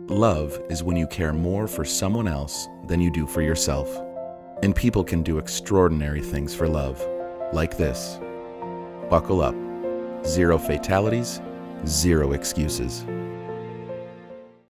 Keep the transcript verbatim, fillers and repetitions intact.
Love is when you care more for someone else than you do for yourself. And people can do extraordinary things for love, like this. Buckle up. Zero fatalities, zero excuses.